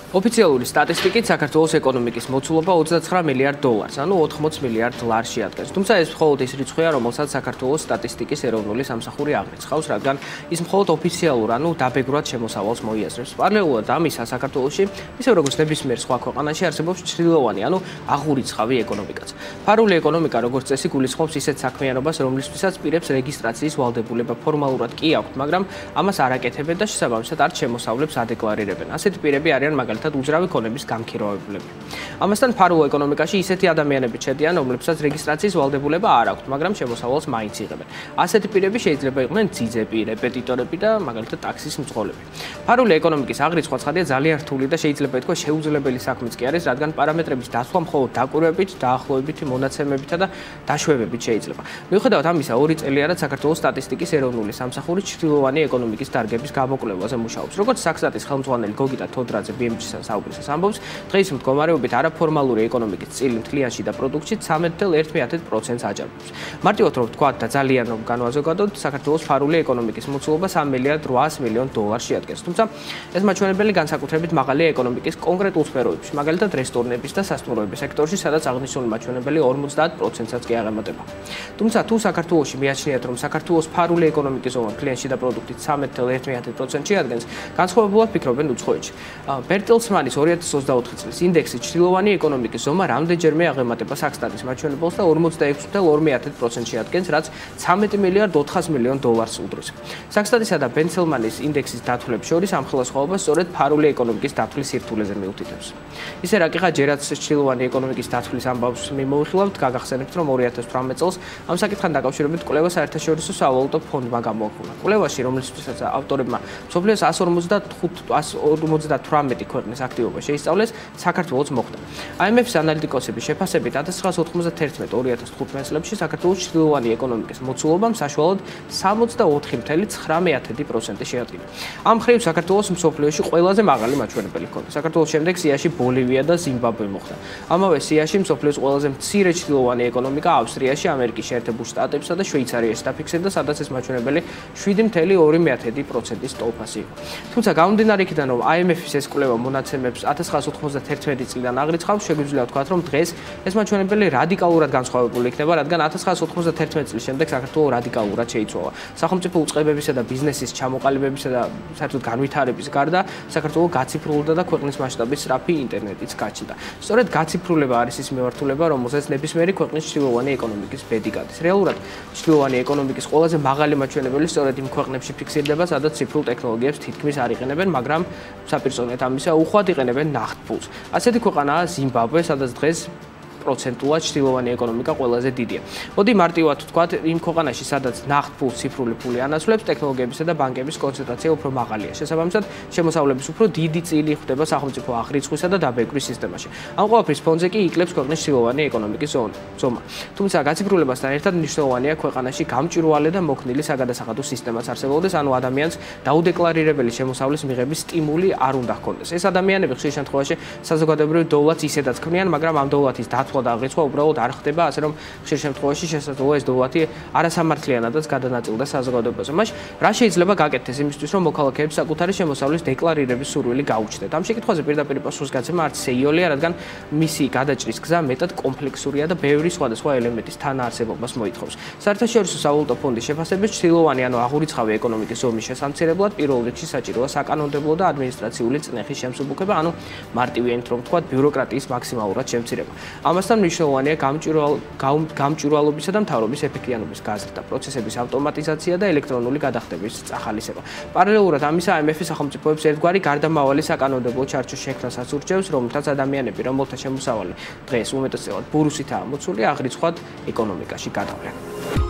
ოფიციალური სტატისტიკით საქართველოს ეკონომიკის მოცულობა 29 მილიარდ დოლარს, ანუ 80 მილიარდ ლარში ადგენს. თუმცა ეს მხოლოდ ის რიცხვია, რომელსაც საქართველოს სტატისტიკის ეროვნული სამსახური აღრიცხავს, რადგან ის მხოლოდ ოფიციალურ, ანუ დაბეგრად შემოსავალს მოიაზრებს. პარალელურად ამისა, საქართველოში, ისევ როგორც ნებისმიერ სხვა ქვეყანაში, არსებობს ჩრდილოვანი, ანუ აღურიცხავი ეკონომიკაც. ფარული ეკონომიკა, როგორც წესი, გულისხმობს ისეთ საქმიანობას, რომლისთვისაც პირებს რეგისტრაციის ვალდებულება ფორმალურად კი აქვთ, მაგრამ ამას არ აკეთებენ და შესაბამისად არც შემოსავლებს ადეკლარირებენ. ასეთი პირები არიან მაგალითად უძრავი ქონების გამქირავებლები. ამასთან ფარულ ეკონომიკაში ისეთი ადამიანები ჩადიან, რომლებსაც რეგისტრაციის ვალდებულება არ აქვთ, მაგრამ შემოსავალს მაინც იღებენ. ასეთი პირები შეიძლება იყვნენ ძიძები, რეპეტიტორები და მაგალითად ტაქსის მძღოლები. ფარული ეკონომიკის აღრიცხვა ცხადია ძალიან რთული და შეიძლება ითქვას შეუძლებელი საქმეც კი არის, რადგან პარამეტრების დასვა მხოლოდ დაკვირვებით, დაახლოებითი მონაცემებითა და დაშვებებით შეიძლება. მიუხედავად ამისა, 2 წელია, რაც საქართველოს სტატისტიკის ეროვნული სამსახური ჩრდილოვანი ეკონომიკის დარგების გამოკვლევაზე მუშაობს. როგორც საქსტატის ხელმძღვანელი გოგიტა თოდრაძე BMG-სთან საუბრისას ამბობს, დღეის მდგომარეობით არაფორმალური ეკონომიკის წილი მთლიანში და პროდუქტში 13.1%-ს აჯანყებს. მარტივად რომ ვთქვათ და ძალიან რომ განვაზოგადოთ, საქართველოს ფარული ეკონომიკის მოცულობა 3 მილიარდ 800 მილიონ დოლარში ადგენს. თუმცა ეს მაჩვენებელი განსაკუთრებით მაღალია ეკონომიკის კონკრეტულ სფეროებში, მაგალითად რესტორნების და სასტუმროების სექტორში, სადაც აღნიშნული მაჩვენებელი 50%-საც კი აღემატება. თუმცა თუ საქართველოში მიაჩნიათ, რომ საქართველოს ფარული ეკონომიკის ზომა მთლიანში და პროდუქტით 13.1%-ში ადგენს, განსხვავებულად ფიქრობენ უცხოეთში. ბერტელსმანის 2024 წლის ინდექსი ჩრდილოვანი ეკონომიკის ზომა რამდენჯერმე აღემატება საქსტატის მაჩვენებელს და 46.2%-ში ადგენს, რაც 13 მილიარდ 400 მილიონ დოლარს უდროს. საქსტატისა და ბენცელმანის ინდექსის დათვლებს შორის ამ ხელისხმობა სწორედ ფარული ეკონომიკის დათვლის სირთულეზე მიუთითებს. ისე რა კი ხა ჯერაც ჩრდილოვანი ეკონომიკის დათვლის ამბავს მიმოვიხილავთ, გაგახსენებთ, რომ 2018 წელს ამ საკითხთან დაკავშირებით კვლევა საერთაშორისო სავალუტო ფონდმა გამოაქვეყნა. კვლევაში, რომლისთვისაც ავტორებმა მსოფლიოს 158 ქვეყნის აქტივობა შეისწავლეს, საქართველოს მოხვდა. IMF-ის ანალიტიკოსების შეფასებით 1991-2015 წლებში საქართველოს ჩრდილოვანი ეკონომიკის მოცულობამ საშუალოდ 64.9% შეადგინა. ამ მხრივ საქართველოს მსოფლიოში ყველაზე მაღალი მაჩვენებელი ჰქონდა. საქართველოს შემდეგ სიაში ბოლივია და ზიმბაბვე მოხვდა. ამავე სიაში მსოფლიოს ყველაზე მცირე ჩრდილოვანი ეკონომიკა ავსტრიაში, ამერიკის შეერთებულ შტატებსა და შვეიცარიაში დაფიქსირდა, სადაც ეს მაჩვენებელი 7.2%-ის ტოლფასი იყო. თუმცა გამომდინარე იქიდან, რომ IMF-ის ეს კვლევა მონაცემებს 1991 წლიდან აღრიცხავს, შეგვიძლია ვთქვათ, რომ დღეს ეს მაჩვენებელი რადიკალურად განსხვავებული იქნება, რადგან 1991 წლის შემდეგ საქართველოს რადიკალურად შეიცვალა. სახელმწიფო უწყებებისა და ბიზნესის ჩამოყალიბებისა და საერთოდ განვითარების გარდა, საქართველოს გაციფრულდა და ქვეყნის მასშტაბის სწრაფი ინტერნეტიც გაჩნდა. სწორედ გაციფრულება არის ის მიმართულება, რომელსაც ნებისმიერი ქვეყნის ჩრდილოვანი ეკონომიკის ბედი გადის. რეალურად ჩრდილოვანი ეკონომიკის ყველაზე მაღალი მაჩვენებელი სწორედ იმ ქვეყნებში ფიქსირდება, სადაც ციფრულ ტექნოლოგიებს თითქმის არ იყენებენ, მაგრამ საპირწონედ ამისა უხვად იყენებენ ნახტფულს. ასეთი ქვეყანაა ზიმბაბვე, სადაც დღეს პროცენტულად ჩრდილოვანი ეკონომიკა ყველაზე დიდია. მოდი მარტივად ვთქვათ, იმ ქვეყანაში, სადაც ნახტფულს ციფრული ფული ანაცვლებს, ტექნოლოგიებისა და ბანკების კონცენტრაცია უფრო მაღალია. შესაბამისად, შემოსავლების უფრო დიდი წილი ხდება სახელმწიფო აღრიცხვისა და დაბეგვრის სისტემაში. ამ ყველაფრის ფონზე კი იკლებს ქვეყნის ჩრდილოვანი ეკონომიკის ზომა. თუმცა გაციფრულებასთან ერთად მნიშვნელოვანია ქვეყანაში გამჭვირვალე და მოქნილი საგადასახადო სისტემაც არსებობდეს, ანუ ადამიანს დაუდეკლარირებელი შემოსავლის მიღების სტიმული არ უნდა ჰქონდეს. ეს ადამიანები ხშირ შემთხვევაში საზოგადოებრივ დოვლათს ისედაც ქმნიან, მაგრამ ამ დოვლათის დათვლა და აღრიცხვა უბრალოდ არ ხდება, ასე რომ ხშირ შემთხვევაში შესაძლოა ეს დოვლათი არასამართლიანადაც გადანაწილდეს საზოგადოებაზე. მაშინ რა შეიძლება გაკეთდეს იმისთვის, რომ მოქალაქეებს საკუთარი შემოსავლის დეკლარირების სურვილი გაუჩნდეთ? ამ შეკითხვაზე პირდაპირ პასუხს გაცემა არც შეიოლია, რადგან მისი გადაჭრის გზა მეტად კომპლექსურია და ბევრი სხვადასხვა ელემენტის თანაარსებობას მოითხოვს. საერთაშორისო სავალუტო ფონდის შეფასებით, ჩრდილოვანი, ანუ აღურიცხავი ეკონომიკის ზომის შესამცირებლად პირველ რიგში საჭიროა საკანონმდებლო და ადმინისტრაციული წნეხის შემსუბუქება, ანუ მარტივი ენით რომ ვთქვათ, ბიუროკრატიის მაქსიმალურად შემცირება. ამასთან მნიშვნელოვანია გამჭვირვალობისა და მთავრობის ეფექტიანობის გაზრდა, პროცესების ავტომატიზაცია და ელექტრონული გადახდების წახალისება. პარალელურად ამისა, IMF-ის სახელმწიფოებს ერთგვარი გარდამავალი საკანონმდებლო ჩარჩო შექმნასაც ურჩევს, რომელთაც ადამიანები, რომელთა შემოსავალი დღეს უმეტესწილად ბურუსითაა მოცული, აღრიცხვად ეკონომიკაში გადავლენ.